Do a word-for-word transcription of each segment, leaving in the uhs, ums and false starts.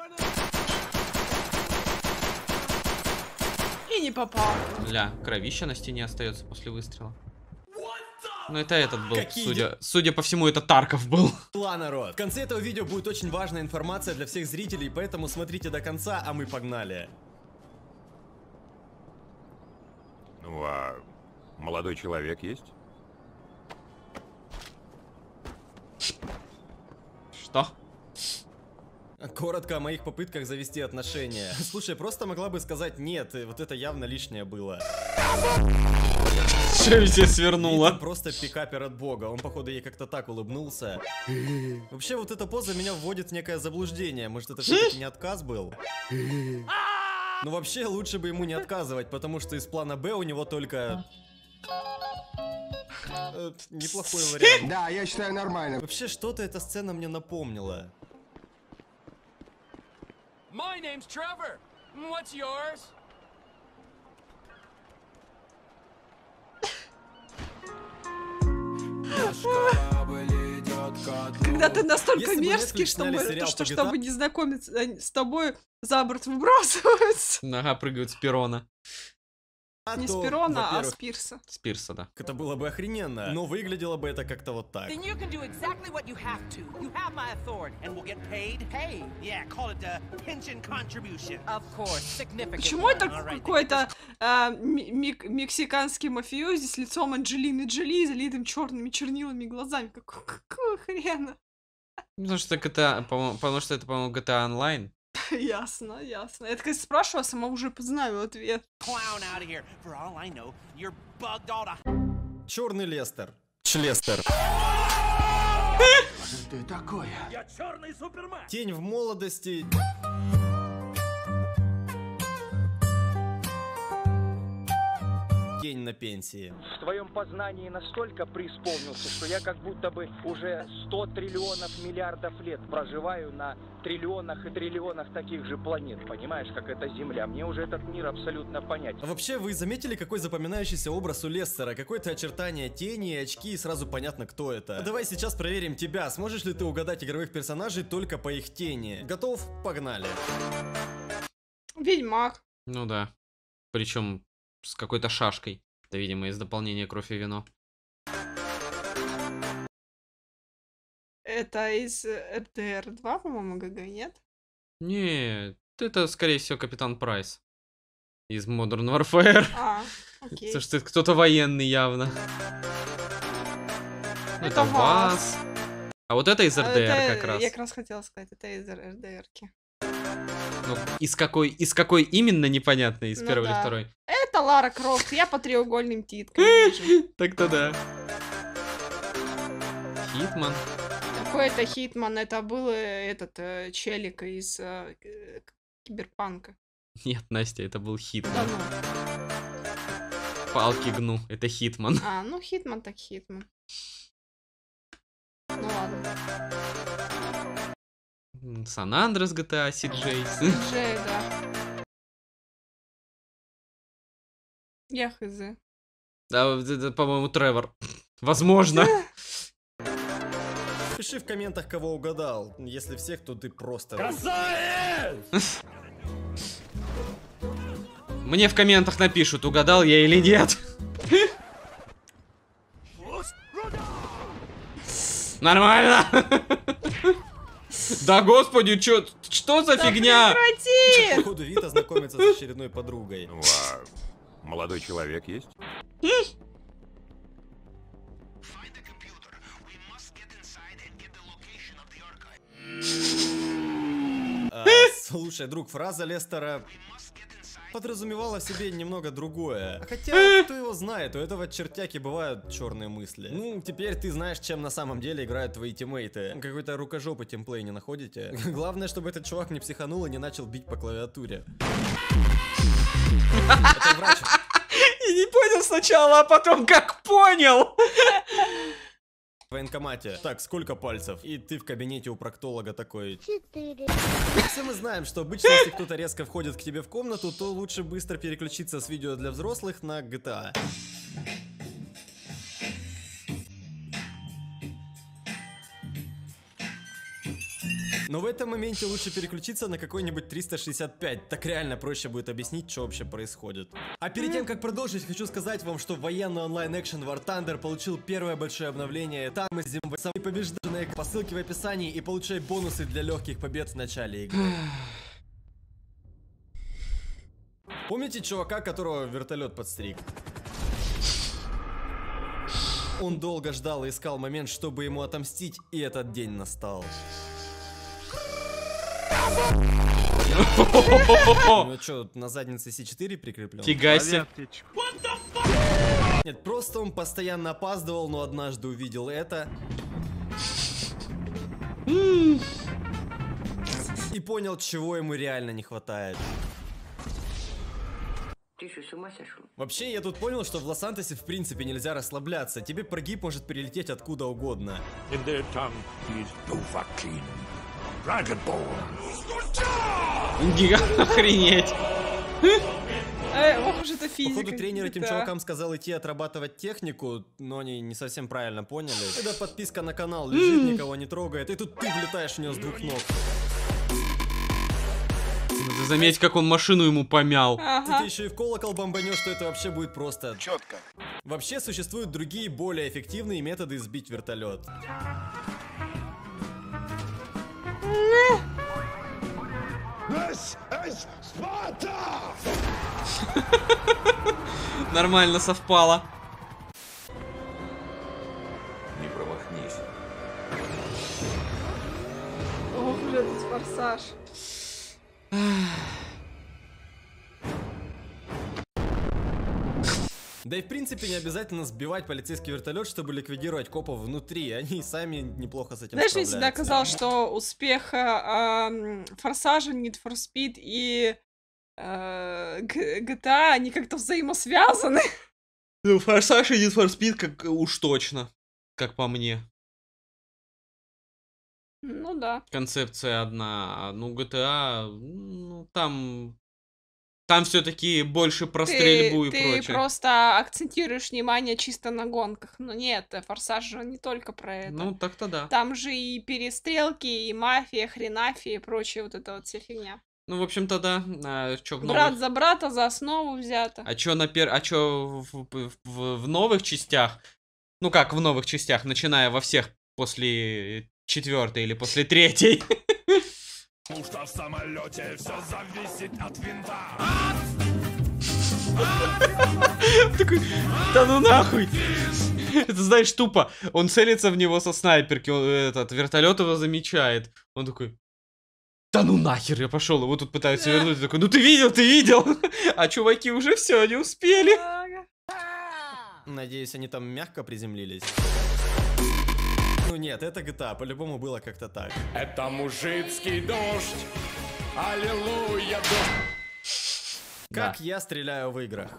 И не попал. Ля, кровища на стене остается после выстрела. Ну это этот был, Какие судя, судя по всему, это Тарков был. Ла, народ. В конце этого видео будет очень важная информация для всех зрителей, поэтому смотрите до конца, а мы погнали. Ну а молодой человек есть? Что? Коротко о моих попытках завести отношения. Слушай, просто могла бы сказать нет, и вот это явно лишнее было. Че все свернула? Итан просто пикапер от бога, он походу ей как-то так улыбнулся. Вообще вот эта поза меня вводит в некое заблуждение, может это все-таки не отказ был? Ну вообще лучше бы ему не отказывать, потому что из плана Б у него только... Э, неплохой вариант. Да, я считаю нормально. Вообще что-то эта сцена мне напомнила. My name's Trevor. What's yours? Когда ты настолько Если бы мерзкий, Netflix что, сняли мы- сериал что по джи ти эй, чтобы не знакомиться э, с тобой, за борт выбрасываются. Нога прыгают с перона. Не с то, перона, а во-первых, с пирса. С пирса, да. это было бы охрененно, но выглядело бы это как-то вот так. Then you can do exactly what you have to. You have my authority, and we'll get paid. Paid? Yeah, call it a pension contribution. Of course, significant. Почему one. это All right, какой-то а, ми- мик- мексиканский мафиози с лицом Анджелины Джоли, залитым черными чернилами глазами? Какого, какого хрена? Потому что джи ти эй, по-моему, потому что это, по-моему, джи ти эй Online. Ясно, ясно. Я так спрашивала, сама уже знаю ответ. clown out of here. For all I know, you're bugged all to... Черный Лестер. Члестер. Что это такое? Я черный супермен. Тень в молодости. Тень на пенсии. В твоем познании настолько преисполнился, что я как будто бы уже сто триллионов миллиардов лет проживаю на триллионах и триллионах таких же планет. Понимаешь, как это Земля? Мне уже этот мир абсолютно понятен. А вообще, вы заметили, какой запоминающийся образ у Лестера? Какое-то очертание тени, очки, и сразу понятно, кто это. А давай сейчас проверим тебя. Сможешь ли ты угадать игровых персонажей только по их тени? Готов? Погнали. Ведьмак. Ну да. Причем с какой-то шашкой. Это, видимо, из дополнения «Кровь и вино». Это из эр дэ эр два, по-моему, ГГ, нет? Нет, это, скорее всего, Капитан Прайс. Из Modern Warfare. А, окей. Потому что это кто-то военный явно. Ну, Это ВАЗ. А вот это из эр дэ эр Это как раз. Я как раз хотела сказать, это из эр дэ эр-ки. Ну, из какой, из какой именно, непонятно, из Ну первой или да. второй. Это Лара Крофт, я по треугольным титкам вижу. Так-то да. Хитман. Какой-то Хитман, это был э, этот э, челик из э, э, Киберпанка. Нет, Настя, это был Да Хитман. ну. Палки гну, это Хитман. А, ну Хитман так Хитман. Ну ладно. Сан Андрес джи ти эй, си джей. Джей, да. Я хз. Да, это, по-моему, Тревор. Возможно. Пиши в комментах, кого угадал. Если всех, то ты просто... Красавец! Мне в комментах напишут, угадал я или нет. Нормально. Да господи, чё, что за фигня? Прекрати! Походу Вита знакомится с очередной подругой. Ну а молодой человек есть? А, слушай, друг, фраза Лестера подразумевала в себе немного другое. Хотя, кто его знает, у этого чертяки бывают черные мысли. Ну, теперь ты знаешь, чем на самом деле играют твои тиммейты. Какой-то рукожопый тимплей не находите? Главное, чтобы этот чувак не психанул и не начал бить по клавиатуре. Это врач. Я не понял сначала, а потом как понял. В военкомате. Так, сколько пальцев? И ты в кабинете у проктолога такой. Четыре. Все мы знаем, что обычно, если кто-то резко входит к тебе в комнату, то лучше быстро переключиться с видео для взрослых на джи ти эй. Но в этом моменте лучше переключиться на какой-нибудь триста шестьдесят пять. Так реально проще будет объяснить, что вообще происходит. А перед тем, как продолжить, хочу сказать вам, что военный онлайн-экшен War Thunder получил первое большое обновление. Там мы с и побежденные по ссылке в описании и получай бонусы для легких побед в начале игры. Помните чувака, которого вертолет подстриг? Он долго ждал и искал момент, чтобы ему отомстить, и этот день настал. Ну что, на заднице си четыре прикреплен? Фига себе. Нет, просто он постоянно опаздывал, но однажды увидел это. И понял, чего ему реально не хватает. Ты что, с ума сошел? Вообще, я тут понял, что в Лос-Сантосе в принципе нельзя расслабляться. Тебе прогиб может прилететь откуда угодно. Охренеть. Эй, ох уж это физика. Походу, тренер этим да. чувакам сказал идти отрабатывать технику, но они не совсем правильно поняли. Когда подписка на канал лежит, никого не трогает, и тут ты влетаешь в него с двух ног. Ты заметь, как он машину ему помял. Ага. Ты еще и в колокол бомбанешь, что это вообще будет просто Четко. Вообще существуют другие, более эффективные методы сбить вертолет. Нормально совпало. Не промахнись. Ох уж этот форсаж. Да и в принципе не обязательно сбивать полицейский вертолет, чтобы ликвидировать копов внутри. Они сами неплохо с этим Знаешь, мне справляются. всегда казалось, что успех э, Форсажа, Need for Speed и э, джи ти эй, они как-то взаимосвязаны. Ну, Форсаж и Need for Speed как уж точно, как по мне. Ну да. Концепция одна, ну джи ти эй, ну там... Там все-таки больше про Ты, стрельбу и ты прочее. просто акцентируешь внимание чисто на гонках. Но нет, Форсаж же не только про это. Ну, так-то да. Там же и перестрелки, и мафия, хренафия и прочее вот эта вот вся фигня. Ну, в общем-то, да. А, чё, в новых... Брат за брата за основу взято. А чё, на пер... а чё в, в, в, в новых частях? Ну как в новых частях, начиная во всех после четвертой или после третьей. Потому что в самолете все зависит от винта. Такой, да ну нахуй. Это знаешь, тупо. Он целится в него со снайперки, он, этот вертолет его замечает. Он такой, да ну нахер, я пошел. Его тут пытаются вернуть. Такой, ну ты видел, ты видел. А чуваки уже все, не успели. Надеюсь, они там мягко приземлились. Ну нет, это джи ти эй, по-любому было как-то так. Это мужицкий дождь. Аллилуйя, дождь. Как я стреляю в играх.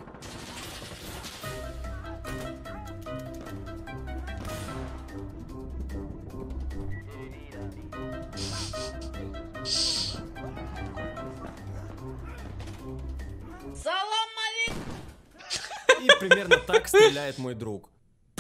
И примерно так стреляет мой друг.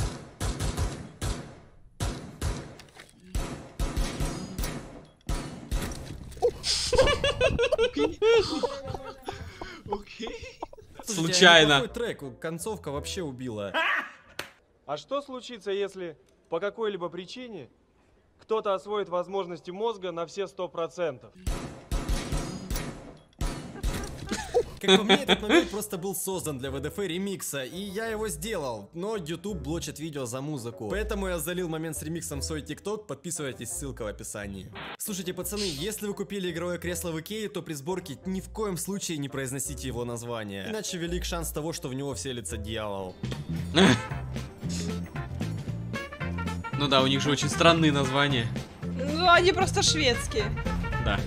Случайно. Какой трек? Концовка вообще убила. А что случится, если по какой-либо причине кто-то освоит возможности мозга на все сто процентов? Как по мне, этот момент просто был создан для ви ди эф ремикса, и я его сделал, но YouTube блочит видео за музыку. Поэтому я залил момент с ремиксом в свой ТикТок, подписывайтесь, ссылка в описании. Слушайте, пацаны, если вы купили игровое кресло в Икее, то при сборке ни в коем случае не произносите его название, иначе велик шанс того, что в него вселится дьявол. Ну да, у них же очень странные названия. Ну, они просто шведские. Да.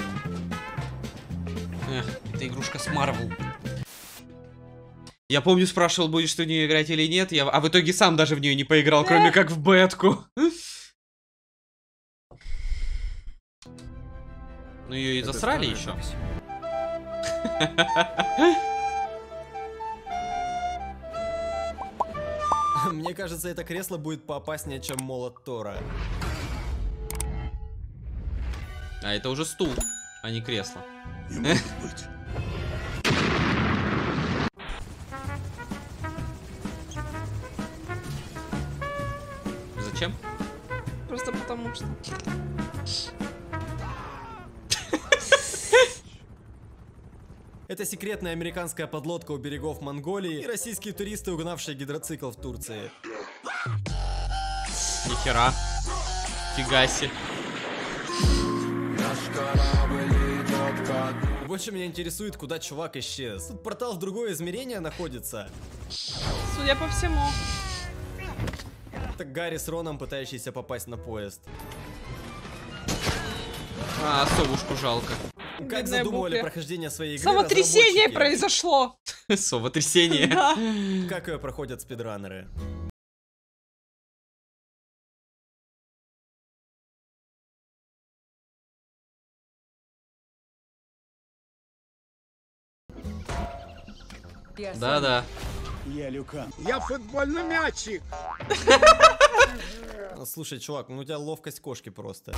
Эх, это игрушка с Marvel. Я помню, спрашивал, будешь ты в нее играть или нет, я... а в итоге сам даже в нее не поиграл, кроме как в бетку. Ну ее и засрали еще. Мне кажется, это кресло будет поопаснее, чем молот Тора. А это уже стул, а не кресло. Не может быть. Зачем? Просто потому что. Это секретная американская подлодка у берегов Монголии и российские туристы, угнавшие гидроцикл в Турции. Нихера. Фига себе. Больше меня интересует, куда чувак исчез. Тут портал в другое измерение находится. Судя по всему. Так Гарри с Роном, пытающиеся попасть на поезд. А, совушку жалко. Как Бедная задумывали Бупли. прохождение своей игры Самотрясение разработчики. произошло. Сово-трясение. Да. Как ее проходят спидранеры. Да-да. Я Люкан. Я футбольный мячик. Слушай, чувак, ну у тебя ловкость кошки просто.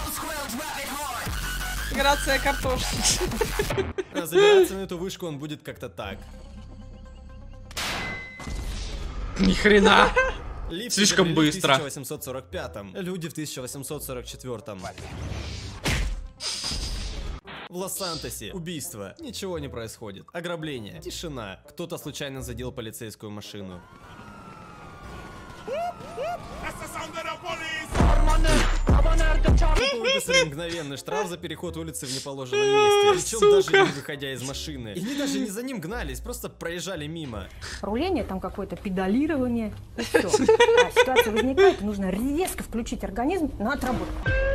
Грация картошки. А забираться на эту вышку он будет как-то так. Ни хрена. Лифт Слишком изобрели быстро. в тысяча восемьсот сорок пятом, люди в тысяча восемьсот сорок четвёртом. В Лос-Сантосе убийство. Ничего не происходит. Ограбление. Тишина. Кто-то случайно задел полицейскую машину. Типа выписали мгновенный штраф за переход улицы в неположенном месте. Причем даже не выходя из машины. И они даже не за ним гнались, просто проезжали мимо. Руление, там какое-то педалирование, и все. А ситуация возникает, нужно резко включить организм на отработку.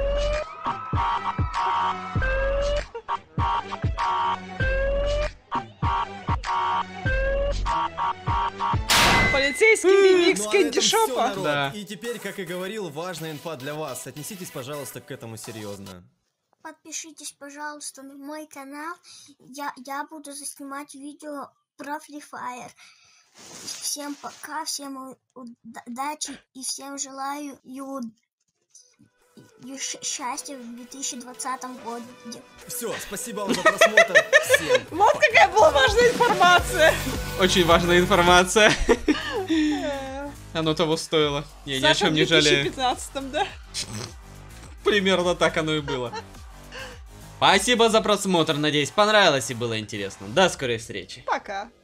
Полицейский ремикс Ну, а на Кэнди этом всё, Шопа. народ. Да. И теперь, как и говорил, важная инфа для вас. Отнеситесь, пожалуйста, к этому серьезно. Подпишитесь, пожалуйста, на мой канал. Я, я буду заснимать видео про Free Fire. Всем пока, всем удачи и всем желаю и, и счастья в две тысячи двадцатом году. Все, спасибо вам за просмотр. Всем Вот какая была важная информация. Очень важная информация. Оно того стоило. Я ни о Саша, чем в не две тысячи жалею. пятнадцатом, да? Примерно так оно и было. Спасибо за просмотр. Надеюсь, понравилось и было интересно. До скорой встречи. Пока.